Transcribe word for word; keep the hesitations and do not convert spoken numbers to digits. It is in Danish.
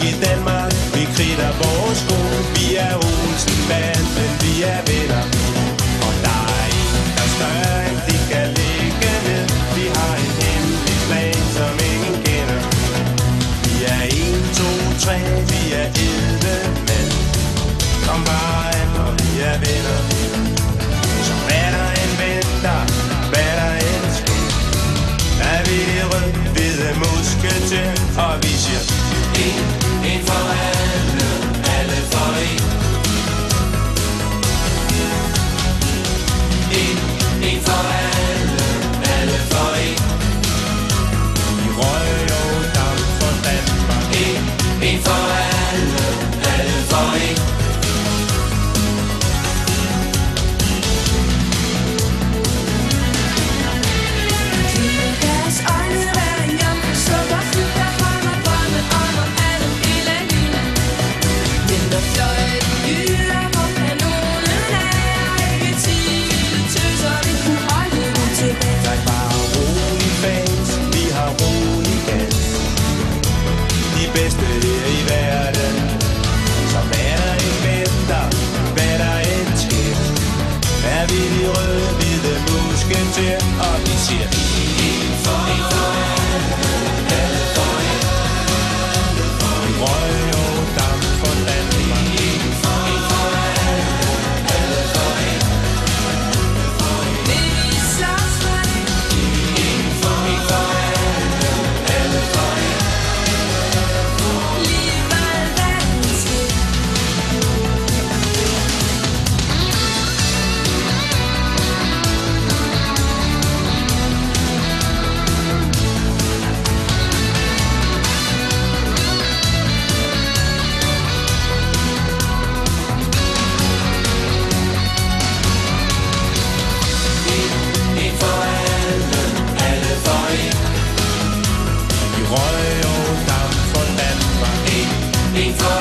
i Danmark. Vi kridter vores sko. Vi er Olsen-banden, vi er venner. Og der er en, der er større end de kan ligge ned. Vi har en hemmelig plan, som ingen kender. Vi er en, to, tre, vi er eddermænd. Kom bare an, og vi er venner. Så hvad der end venter, hvad der end sker, er vi de rød-hvide musketeer. Og vi siger en, en for alle, alle for en. En, en for alle, alle for en. Vi røg og damp for Danmark. En, en for alle, alle for en. Bedste her i verden. Så hvad der end venter, hvad der end sker, er vi de rød-hvide musketeer. Og vi siger en for en for alle for en. Vi røg og damp for Danmark. En for en for alle for en. Vil vi slås for det? En for en for alle for en. For